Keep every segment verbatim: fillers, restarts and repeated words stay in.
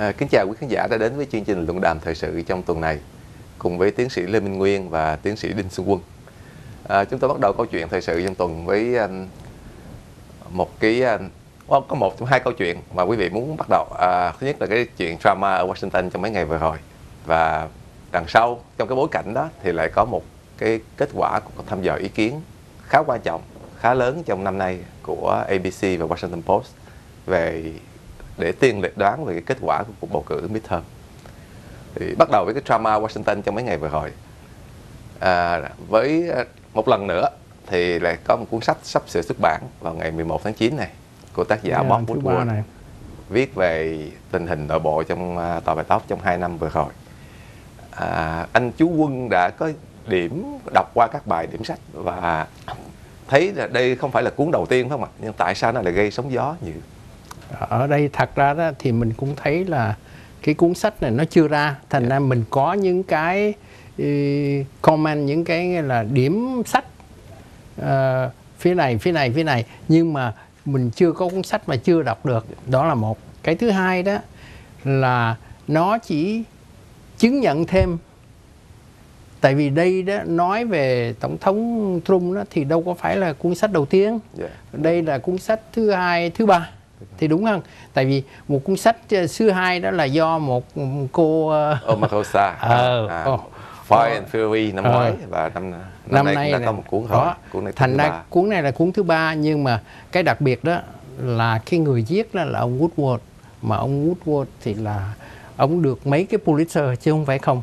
À, kính chào quý khán giả đã đến với chương trình luận đàm thời sự trong tuần này cùng với tiến sĩ Lê Minh Nguyên và tiến sĩ Đinh Xuân Quân. À, chúng tôi bắt đầu câu chuyện thời sự trong tuần với um, một cái um, có một trong hai câu chuyện mà quý vị muốn bắt đầu. À, thứ nhất là cái chuyện drama ở Washington trong mấy ngày vừa rồi, và đằng sau trong cái bối cảnh đó thì lại có một cái kết quả của thăm dò ý kiến khá quan trọng, khá lớn trong năm nay của A B C và Washington Post về để tiên liệt đoán về cái kết quả của cuộc bầu cử midterm. Thì bắt đầu với cái drama Washington trong mấy ngày vừa rồi. À, với một lần nữa thì lại có một cuốn sách sắp sửa xuất bản vào ngày mười một tháng chín này của tác giả yeah, Bob Woodward này, viết về tình hình nội bộ trong uh, tòa Bạch Ốc trong hai năm vừa rồi. À, anh chú Quân đã có điểm đọc qua các bài điểm sách và thấy là đây không phải là cuốn đầu tiên phải không ạ? Nhưng tại sao nó lại gây sóng gió nhiều? Ở đây thật ra đó, thì mình cũng thấy là cái cuốn sách này nó chưa ra, thành yeah. ra mình có những cái uh, comment, những cái là điểm sách uh, phía này, phía này, phía này, nhưng mà mình chưa có cuốn sách mà chưa đọc được. Đó là một. Cái thứ hai đó là nó chỉ chứng nhận thêm, tại vì đây đó nói về Tổng thống Trump đó thì đâu có phải là cuốn sách đầu tiên. Yeah. Đây là cuốn sách thứ hai, thứ ba. Thì đúng không? Tại vì một cuốn sách thứ hai đó là do một cô Omarosa, ờ, à, oh, Fire and Fury năm ngoái, và năm, năm, năm nay, nay cũng đã có một cuốn rồi. Cuốn này thành ra cuốn này là cuốn thứ ba, nhưng mà cái đặc biệt đó là cái người viết đó là ông Woodward, mà ông Woodward thì là ông được mấy cái Pulitzer chứ không phải không.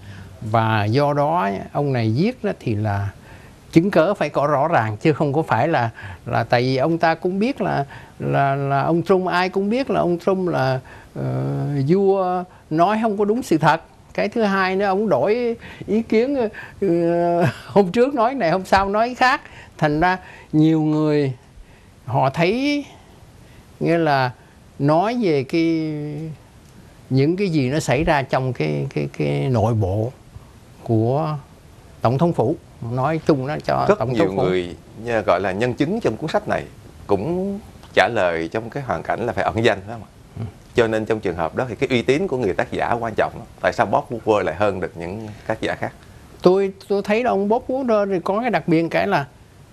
Và do đó ông này viết đó thì là chứng cớ phải có rõ ràng, chứ không có phải là là tại vì ông ta cũng biết là là là ông Trump, ai cũng biết là ông Trump là uh, vua nói không có đúng sự thật. Cái thứ hai nữa, ông đổi ý kiến, uh, hôm trước nói này, hôm sau nói khác. Thành ra nhiều người họ thấy nghĩa là nói về cái những cái gì nó xảy ra trong cái cái cái nội bộ của Tổng thống phủ, nói chung nó cho rất Tổng nhiều thống phủ. Người gọi là nhân chứng trong cuốn sách này cũng trả lời trong cái hoàn cảnh là phải ẩn danh, phải không ạ? Ừ. Cho nên trong trường hợp đó thì cái uy tín của người tác giả quan trọng. Tại sao Bob Woodward lại hơn được những tác giả khác? Tôi tôi thấy là ông Bob Woodward thì có cái đặc biệt cái là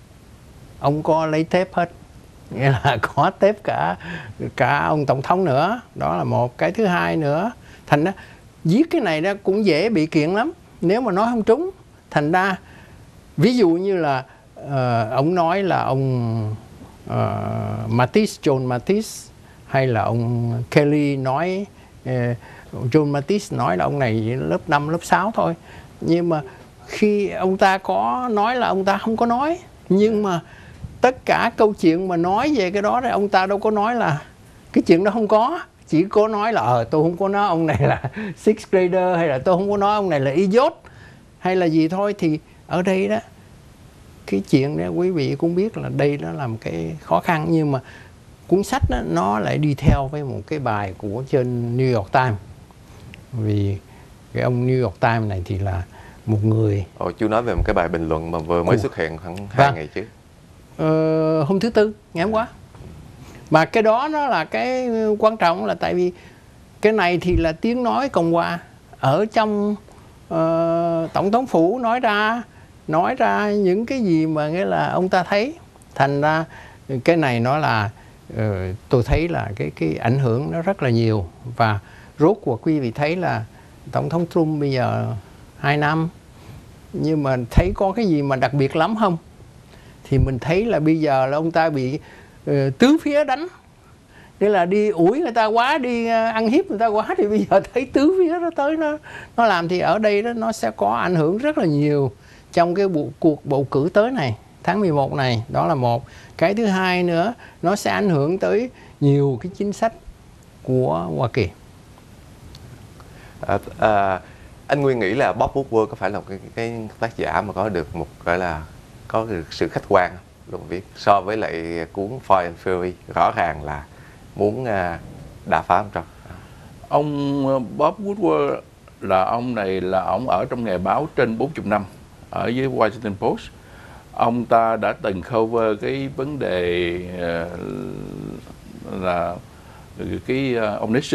ông có lấy tép hết, nghĩa là có tép cả cả ông tổng thống nữa. Đó là một. Cái thứ hai nữa, thành ra viết cái này đó cũng dễ bị kiện lắm nếu mà nói không trúng. Thành ra ví dụ như là uh, ông nói là ông uh, Mattis, John Mattis, hay là ông Kelly nói uh, John Mattis nói là ông này lớp năm, lớp sáu thôi. Nhưng mà khi ông ta có nói là ông ta không có nói. Nhưng mà tất cả câu chuyện mà nói về cái đó thì ông ta đâu có nói là cái chuyện đó không có. Chỉ có nói là ờ tôi không có nói ông này là sixth grader, hay là tôi không có nói ông này là idiot, hay là gì thôi. Thì ở đây đó, cái chuyện đó quý vị cũng biết là đây đó là một cái khó khăn. Nhưng mà cuốn sách đó, nó lại đi theo với một cái bài của trên New York Times. Vì cái ông New York Times này thì là một người... Ồ, chú nói về một cái bài bình luận mà vừa mới Ủa. xuất hiện khoảng hai vâng. ngày trước. Ờ, hôm thứ Tư, ngày hôm qua. Mà cái đó nó là cái quan trọng, là tại vì cái này thì là tiếng nói Cộng hòa ở trong uh, Tổng thống phủ nói ra nói ra những cái gì mà nghĩa là ông ta thấy. Thành ra cái này nó là uh, tôi thấy là cái cái ảnh hưởng nó rất là nhiều. Và rốt cuộc quý vị thấy là Tổng thống Trump bây giờ hai năm, nhưng mà thấy có cái gì mà đặc biệt lắm không? Thì mình thấy là bây giờ là ông ta bị uh, tứ phía đánh. Nghĩa là đi ủi người ta quá, đi ăn hiếp người ta quá, thì bây giờ thấy tứ phía nó tới nó nó làm. Thì ở đây đó nó sẽ có ảnh hưởng rất là nhiều trong cái bộ, cuộc bầu cử tới này, tháng mười một này. Đó là một. Cái thứ hai nữa, nó sẽ ảnh hưởng tới nhiều cái chính sách của Hoa Kỳ. À, à, anh Nguyên nghĩ là Bob Woodward có phải là một cái, cái tác giả mà có được một gọi là có được sự khách quan luận viết so với lại cuốn Fire and Fury rõ ràng là muốn uh, đả phá ông Trump? Ông Bob Woodward là ông này là ông ở trong nghề báo trên bốn mươi năm ở với Washington Post. Ông ta đã từng cover cái vấn đề uh, là cái uh, ông Nixon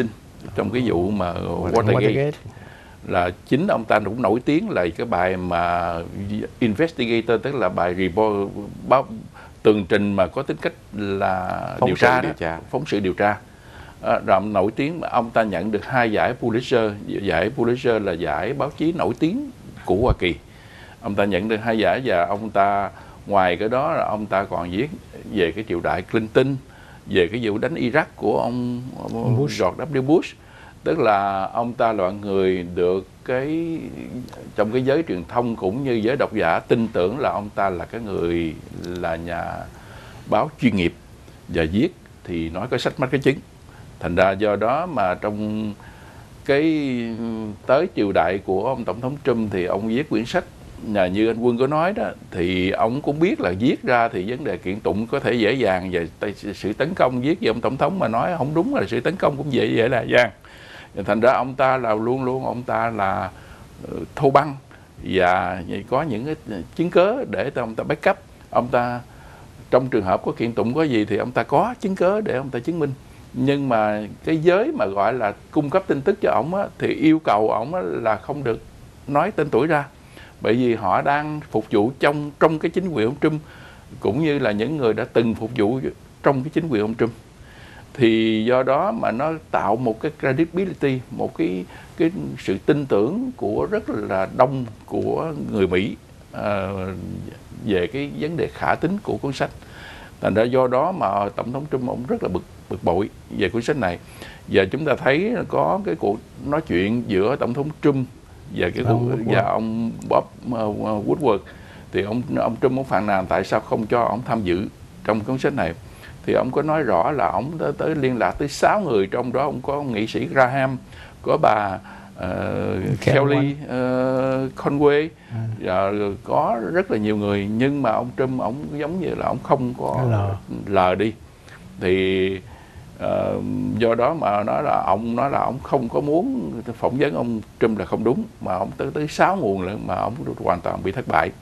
trong cái vụ mà Watergate. Watergate, là chính ông ta cũng nổi tiếng là cái bài mà Investigator, tức là bài report, báo tường trình mà có tính cách là Phóng điều sự tra điều đó, tra. phóng sự điều tra. À, rồi nổi tiếng, ông ta nhận được hai giải Pulitzer. Giải Pulitzer là giải báo chí nổi tiếng của Hoa Kỳ. Ông ta nhận được hai giải, và ông ta ngoài cái đó là ông ta còn viết về cái triều đại Clinton, về cái vụ đánh Iraq của ông, ông Bush. George W. Bush. Tức là ông ta là người được cái trong cái giới truyền thông cũng như giới độc giả tin tưởng là ông ta là cái người là nhà báo chuyên nghiệp và viết thì nói có sách mách cái chứng. Thành ra do đó mà trong cái tới triều đại của ông Tổng thống Trump thì ông viết quyển sách, nhà như anh Quân có nói đó, thì ông cũng biết là viết ra thì vấn đề kiện tụng có thể dễ dàng, và sự tấn công viết về ông Tổng thống mà nói không đúng là sự tấn công cũng dễ dễ là dàng. Thành ra ông ta là luôn luôn ông ta là thô băng và có những cái chứng cớ để ông ta backup. Ông ta trong trường hợp có kiện tụng có gì thì ông ta có chứng cớ để ông ta chứng minh. Nhưng mà cái giới mà gọi là cung cấp tin tức cho ổng á, thì yêu cầu ổng á, là không được nói tên tuổi ra, bởi vì họ đang phục vụ trong trong cái chính quyền ông Trump, cũng như là những người đã từng phục vụ trong cái chính quyền ông Trump. Thì do đó mà nó tạo một cái credibility, một cái cái sự tin tưởng của rất là đông của người Mỹ uh, về cái vấn đề khả tín của cuốn sách. Thành ra do đó mà Tổng thống Trump ông rất là bực bực bội về cuốn sách này. Và chúng ta thấy có cái cuộc nói chuyện giữa Tổng thống Trump và cái cuộc, và ông Bob Woodward, thì ông ông Trump ông phàn nàn tại sao không cho ông tham dự trong cuốn sách này. Thì ông có nói rõ là ông tới, tới liên lạc tới sáu người, trong đó ông có ông nghị sĩ Graham, có bà uh, Kelly uh, Conway, và có rất là nhiều người, nhưng mà ông Trump ông giống như là ông không có lờ, lờ đi. Thì uh, do đó mà nói là ông nói là ông không có muốn phỏng vấn ông Trump là không đúng, mà ông tới tới sáu nguồn lần mà ông hoàn toàn bị thất bại.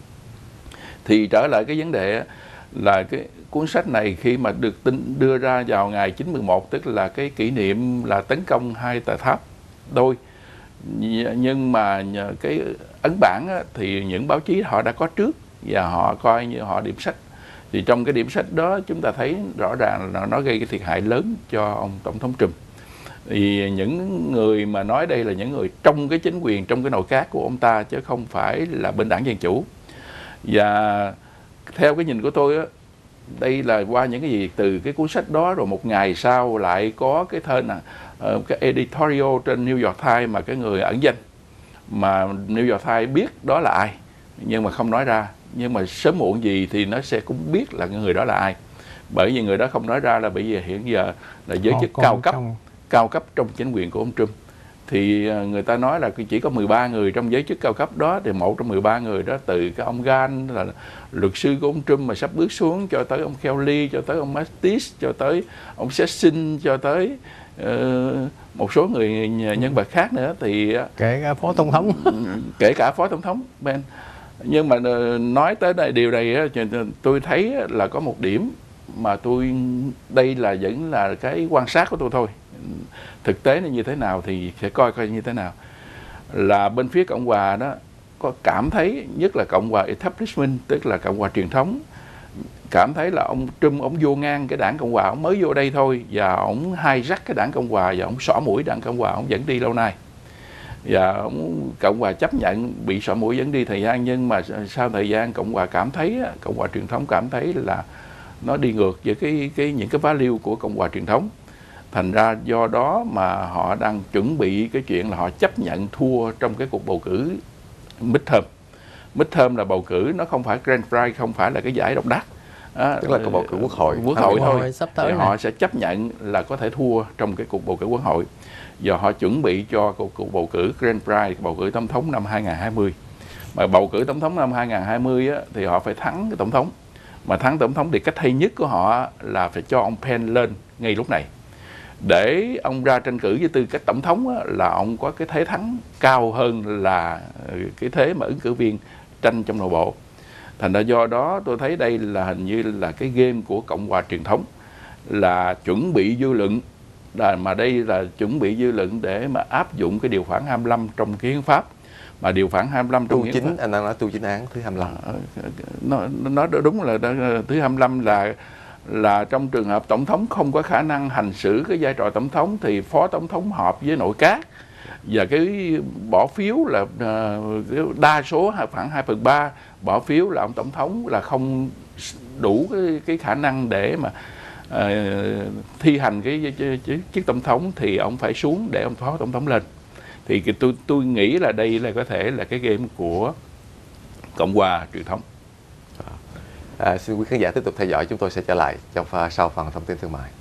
Thì trở lại cái vấn đề là cái cuốn sách này khi mà được tin đưa ra vào ngày chín mười một, tức là cái kỷ niệm là tấn công hai tòa tháp đôi, nhưng mà cái ấn bản á, thì những báo chí họ đã có trước và họ coi như họ điểm sách. Thì trong cái điểm sách đó chúng ta thấy rõ ràng là nó gây cái thiệt hại lớn cho ông Tổng thống Trump. Thì những người mà nói đây là những người trong cái chính quyền, trong cái nội các của ông ta, chứ không phải là bên đảng Dân Chủ. Và theo cái nhìn của tôi á, đây là qua những cái gì từ cái cuốn sách đó, rồi một ngày sau lại có cái tên là uh, cái editorial trên New York Times mà cái người ẩn danh, mà New York Times biết đó là ai nhưng mà không nói ra, nhưng mà sớm muộn gì thì nó sẽ cũng biết là người đó là ai, bởi vì người đó không nói ra là bởi vì hiện giờ là giới chức cao cấp trong... cao cấp trong chính quyền của ông Trump. Thì người ta nói là chỉ có mười ba người trong giới chức cao cấp đó, thì một trong mười ba người đó, từ cái ông Gant là luật sư của ông Trump mà sắp bước xuống, cho tới ông Kelly, cho tới ông Mattis, cho tới ông Sessions, cho tới uh, một số người nhân vật khác nữa, thì kể cả phó tổng thống kể cả phó tổng thống Ben. Nhưng mà nói tới đây, điều này tôi thấy là có một điểm mà tôi, đây là vẫn là cái quan sát của tôi thôi, thực tế nó như thế nào thì sẽ coi coi như thế nào. Là bên phía Cộng hòa đó có cảm thấy, nhất là Cộng hòa establishment, tức là Cộng hòa truyền thống, cảm thấy là ông Trump ông vô ngang cái đảng Cộng hòa, ông mới vô đây thôi, và ông hijack cái đảng Cộng hòa, và ông xỏ mũi đảng Cộng hòa, ông dẫn đi lâu nay, và ông Cộng hòa chấp nhận bị xỏ mũi dẫn đi thời gian. Nhưng mà sau thời gian Cộng hòa cảm thấy, Cộng hòa truyền thống cảm thấy là nó đi ngược với cái cái những cái value của Cộng hòa truyền thống. Thành ra do đó mà họ đang chuẩn bị cái chuyện là họ chấp nhận thua trong cái cuộc bầu cử midterm. Midterm là bầu cử, nó không phải grand prize, không phải là cái giải độc đắc. À, tức là cuộc bầu cử quốc hội. Quốc hội à, thôi. Sắp tới thì họ sẽ chấp nhận là có thể thua trong cái cuộc bầu cử quốc hội. Và họ chuẩn bị cho cuộc, cuộc bầu cử grand prize, bầu cử tổng thống năm hai nghìn không trăm hai mươi. Mà bầu cử tổng thống năm hai nghìn không trăm hai mươi á, thì họ phải thắng cái tổng thống. Mà thắng tổng thống thì cách hay nhất của họ là phải cho ông Pence lên ngay lúc này, để ông ra tranh cử với tư cách tổng thống á, là ông có cái thế thắng cao hơn là cái thế mà ứng cử viên tranh trong nội bộ. Thành ra do đó tôi thấy đây là hình như là cái game của Cộng hòa truyền thống, là chuẩn bị dư luận là mà đây là chuẩn bị dư luận để mà áp dụng cái điều khoản hai mươi lăm trong cái hiến pháp, mà điều khoản hai mươi lăm trong Tu hiến chính, pháp, anh đang nói tu chính án thứ hai mươi lăm. nó nó đúng là thứ hai mươi lăm là là trong trường hợp tổng thống không có khả năng hành xử cái vai trò tổng thống thì phó tổng thống họp với nội các, và cái bỏ phiếu là uh, đa số khoảng hai phần ba bỏ phiếu là ông tổng thống là không đủ cái, cái khả năng để mà uh, thi hành cái chức tổng thống, thì ông phải xuống để ông phó tổng thống lên. Thì cái, tôi tôi nghĩ là đây là có thể là cái game của Cộng hòa truyền thống. À, xin quý khán giả tiếp tục theo dõi, chúng tôi sẽ trở lại trong sau phần thông tin thương mại.